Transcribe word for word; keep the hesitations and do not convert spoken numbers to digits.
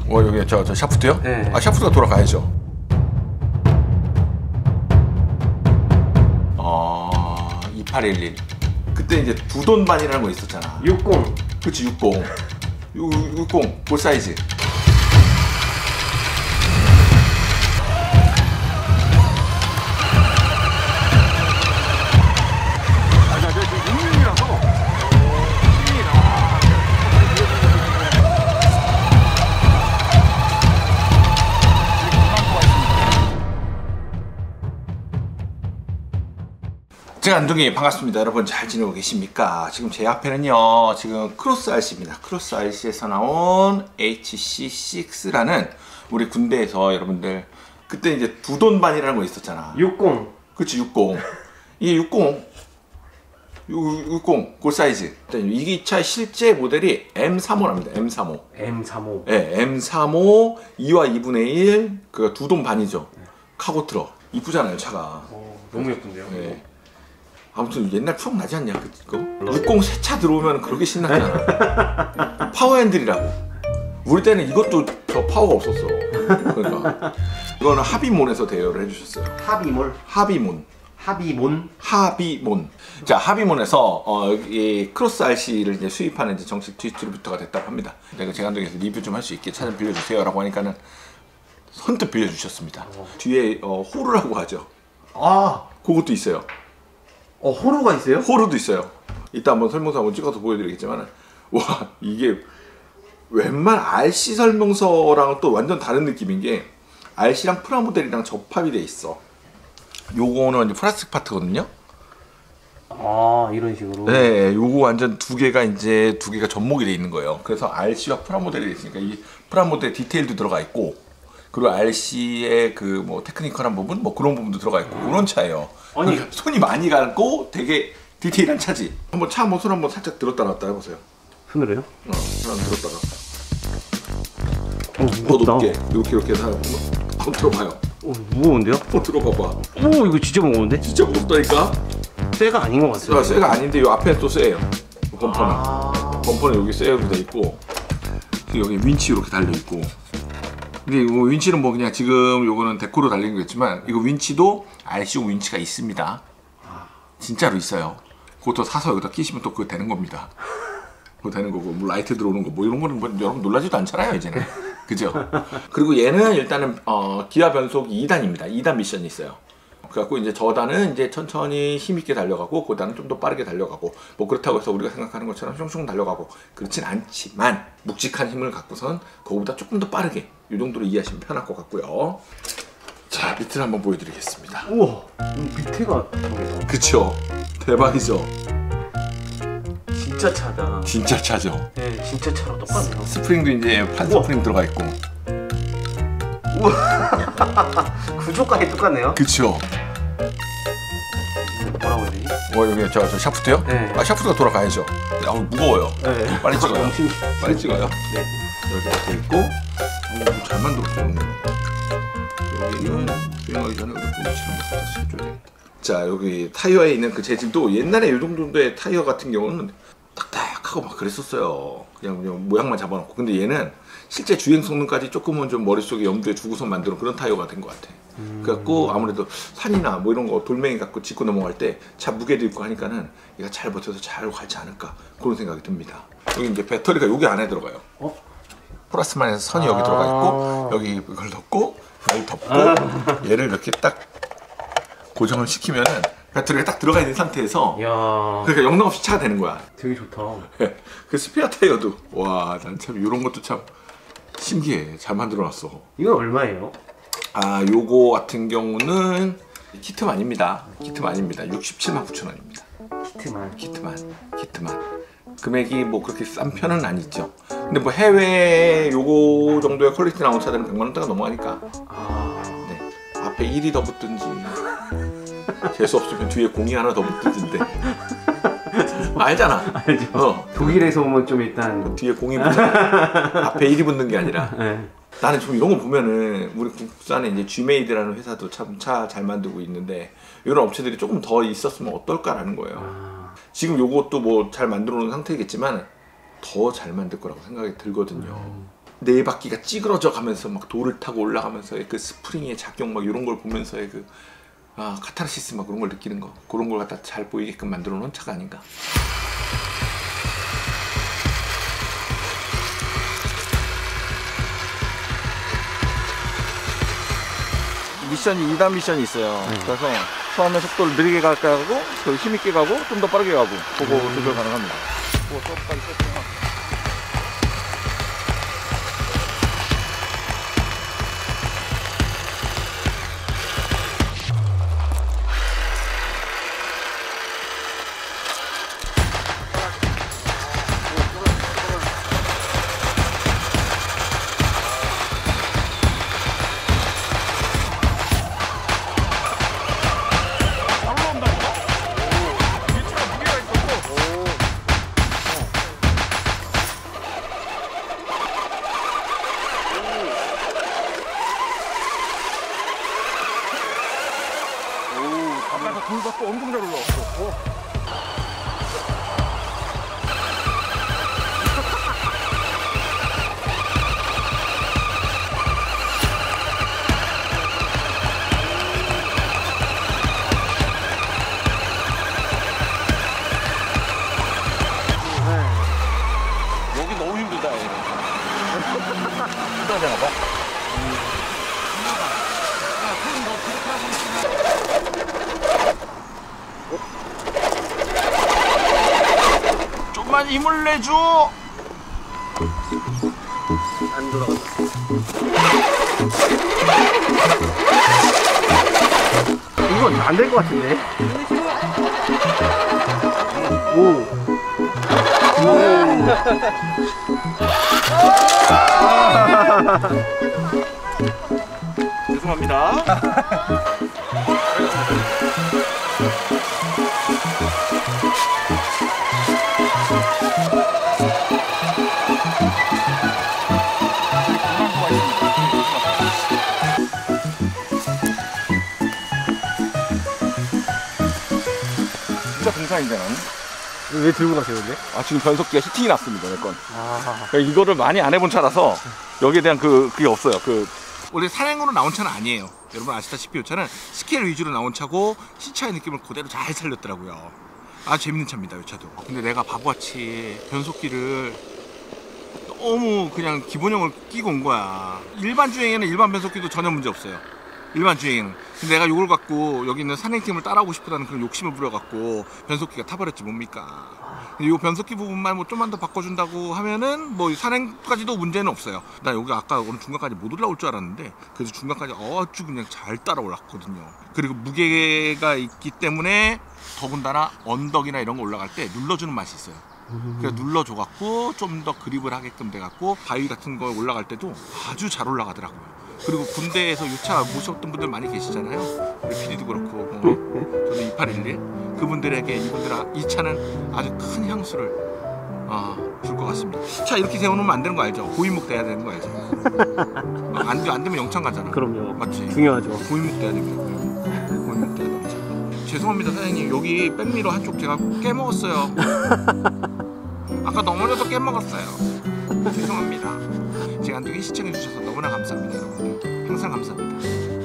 어 여기 저, 저 샤프트요? 네. 아 샤프트가 돌아가야죠. 어... 이팔일일 그때 이제 두 돈 반이라는 거 있었잖아. 육십. 그치 육십. 육십 볼 사이즈. 제가 안동이 반갑습니다. 여러분 잘 지내고 계십니까? 지금 제 앞에는요 지금 크로스 알씨입니다. 크로스 알씨에서 나온 에이치씨 식스라는 우리 군대에서 여러분들 그때 이제 두 돈 반이라는 거 있었잖아. 육십. 그치 육십. 이게 육십 육십 골 사이즈. 이 차의 실제 모델이 엠 삼십오랍니다. 엠 삼십오. 엠 삼십오. 네, 엠 삼십오 이와 이분의 일 그 두 돈 반이죠. 카고 트럭. 이쁘잖아요 차가. 오, 너무 예쁜데요? 네. 아무튼 옛날 추억 나지 않냐 그거? 육십 새 차 들어오면 그렇게 신났잖아. 파워핸들이라고. 우리 때는 이것도 저 파워가 없었어. 그러니까 이거는 하비몬에서 대여를 해주셨어요. 하비몰? 하비몬. 하비몬? 하비몬. 자 하비몬에서 어, 이 크로스 알씨를 이제 수입하는 이제 정식 디스트리뷰터가 됐다고 합니다. 내가 제간동에서 리뷰 좀 할 수 있게 차 좀 빌려주세요라고 하니까는 선뜻 빌려주셨습니다. 어. 뒤에 어, 호루라고 하죠. 아, 그것도 있어요. 어, 호루가 있어요? 호루도 있어요. 이따 한번 설명서 한번 찍어서 보여드리겠지만 와 이게 웬만 알씨 설명서랑은 또 완전 다른 느낌인 게 알씨랑 프라모델이랑 접합이 돼 있어. 요거는 이제 플라스틱 파트거든요. 아 이런 식으로. 네, 요거 완전 두 개가 이제 두 개가 접목이 돼 있는 거예요. 그래서 알씨와 프라모델이 있으니까 이 프라모델 디테일도 들어가 있고 그리고 알씨의 그 뭐 테크니컬한 부분 뭐 그런 부분도 들어가 있고 그런 차예요. 아니 그러니까 손이 많이 가고 되게 디테일한 차지. 한번 차 한번 손 한번 살짝 들었다 놨다 해보세요. 손으로요? 어, 손 한번 들었다가 어, 더 무겁다. 높게 이렇게 이렇게 해서 한번 들어봐요. 어, 무거운데요? 한번 들어봐봐. 오, 이거 진짜 무거운데? 진짜 무겁다니까? 쇠가 아닌 것 같아요. 아, 쇠가 아닌데 요 앞에 또 쇠예요. 범퍼는 아... 범퍼는 여기 쇠로 돼 있고 여기 윈치 이렇게 달려 있고. 근데 이거 윈치는 뭐 그냥 지금 요거는 데코로 달린 거겠지만 이거 윈치도 알씨용 윈치가 있습니다. 진짜로 있어요. 그것도 사서 여기다 끼시면 또 그거 되는 겁니다. 그거 되는 거고 뭐 라이트 들어오는 거 뭐 이런 거는 뭐 여러분 놀라지도 않잖아요 이제는. 그죠? 그리고 얘는 일단은 어, 기아 변속이 이 단입니다. 이 단 미션이 있어요. 그래갖고 이제 저단은 이제 천천히 힘있게 달려가고 고단은 좀 더 빠르게 달려가고 뭐 그렇다고 해서 우리가 생각하는 것처럼 슝슝 달려가고 그렇진 않지만 묵직한 힘을 갖고선 그거보다 조금 더 빠르게 이 정도로 이해하시면 편할 것 같고요. 자 밑을 한번 보여드리겠습니다. 우와, 밑에가 저게요. 그쵸? 대박이죠? 진짜 차다. 진짜 차죠? 네, 진짜 차랑 똑같네요. 스프링도 이제 판 스프링 들어가 있고. 우와, 구조까지 똑같네요. 그쵸? 뭐라고 해야 되지? 어 여기 저, 저 샤프트요? 네. 아 샤프트가 돌아가야죠. 아 무거워요. 네. 빨리 찍어요. 엄청... 빨리 찍어요. 네. 이렇게 돼 있고. 오, 잘 만들었죠. 여기는 주행하기 전에 여기 분치를 한번 살짝 해줘야 되겠다. 자 여기 타이어에 있는 그 재질도 옛날에 이 정도의 타이어 같은 경우는 딱딱하고 막 그랬었어요. 그냥, 그냥 모양만 잡아놓고. 근데 얘는 실제 주행 성능까지 조금은 좀 머릿속에 염두에 두고서 만드는 그런 타이어가 된 것 같아. 음... 그래갖고 아무래도 산이나 뭐 이런 거 돌멩이 갖고 짚고 넘어갈 때 차 무게도 있고 하니까는 얘가 잘 버텨서 잘 가지 않을까 그런 생각이 듭니다. 여기 이제 배터리가 여기 안에 들어가요. 어? 플러스만에서 선이 여기 아... 들어가 있고 여기 이걸 넣고 여기 덮고 아... 얘를 이렇게 딱 고정을 시키면은 배터리가 딱 들어가 있는 상태에서 이야... 그러니까 영락 없이 차가 되는 거야. 되게 좋다. 그 스페어 타이어도 와, 난 참 이런 것도 참 신기해. 잘 만들어놨어. 이건 얼마예요? 아, 요거 같은 경우는 키트만입니다. 키트만입니다. 육십칠만 구천 원입니다. 키트만. 키트만. 키트만. 금액이 뭐 그렇게 싼 편은 아니죠. 근데 뭐 해외 요거 정도의 퀄리티 나온 차들은 백만 원대가 넘어가니까. 아, 네. 앞에 일이 더 붙든지. 재수 없으면 뒤에 공이 하나 더 붙든지. 알잖아. 알죠. 어. 독일에서 오면 좀 일단 뒤에 공이 붙잖아. 앞에 일이 붙는 게 아니라. 네. 나는 좀 이런 거 보면은 우리 국산에 이제 G메이드라는 회사도 참 차 잘 만들고 있는데 이런 업체들이 조금 더 있었으면 어떨까라는 거예요. 아... 지금 요것도 뭐 잘 만들어 놓은 상태겠지만 더 잘 만들 거라고 생각이 들거든요. 음... 네 바퀴가 찌그러져 가면서 막 돌을 타고 올라가면서의 그 스프링의 작용 막 이런 걸 보면서의 그 아, 카타르시스 막 그런 걸 느끼는 거, 그런 걸 갖다 잘 보이게끔 만들어 놓은 차가 아닌가. 미션이 이 단 미션이 있어요. 네. 그래서 처음에 속도를 느리게 갈까 하고 또 힘있게 가고 좀 더 빠르게 가고 그거 조절 가능합니다. 그거 서브까지 세팅하고. 아까 돌 받고 엄청 잘 올라왔어. 오. 여기 너무 힘들다. 힘들잖아 봐. 좀만 힘을 내줘. 안 돌아갔다. 이건 안 될 것 같은데. 오. 죄송합니다. 진짜 공사인데 나는. 왜 들고 가세요, 근데? 아 지금 변속기가 히팅이 났습니다 내 건. 아. 그러니까 이거를 많이 안 해본 차라서 여기에 대한 그 그게 없어요. 그 원래 산행으로 나온 차는 아니에요. 여러분 아시다시피 이 차는 스케일 위주로 나온 차고 시차의 느낌을 그대로 잘 살렸더라고요. 아주 재밌는 차입니다, 이 차도. 근데 내가 바보같이 변속기를 너무 그냥 기본형을 끼고 온 거야. 일반 주행에는 일반 변속기도 전혀 문제 없어요. 일반 주행에는. 근데 내가 이걸 갖고 여기 있는 산행팀을 따라오고 싶다는 그런 욕심을 부려갖고 변속기가 타버렸지 뭡니까. 이 변속기 부분만 뭐 좀만 더 바꿔준다고 하면은 뭐 산행까지도 문제는 없어요. 나 여기 아까 오늘 중간까지 못 올라올 줄 알았는데 그래서 중간까지 아주 그냥 잘 따라올랐거든요. 그리고 무게가 있기 때문에 더군다나 언덕이나 이런 거 올라갈 때 눌러주는 맛이 있어요. 그래서 눌러줘갖고 좀 더 그립을 하게끔 돼갖고 바위 같은 거 올라갈 때도 아주 잘 올라가더라고요. 그리고 군대에서 이 차 모셨던 분들 많이 계시잖아요. 우리 피디도 그렇고 뭐 저도 이팔일일 그분들에게 이분들 이 차는 아주 큰 향수를 어, 줄 것 같습니다. 차 이렇게 세워놓으면 안 되는 거 알죠? 고인목 돼야 되는 거 알죠? 어, 안, 안 되면 영창 가잖아. 그럼요. 맞지? 중요하죠. 고인목 돼야 됩니다. 고인목 돼야 됩니다. 죄송합니다 사장님, 여기 백미러 한쪽 제가 깨먹었어요. 아까 넘어져서 깨먹었어요. 죄송합니다. 제 안동에 시청해주셔서 너무나 감사합니다 여러분들. 항상 감사합니다.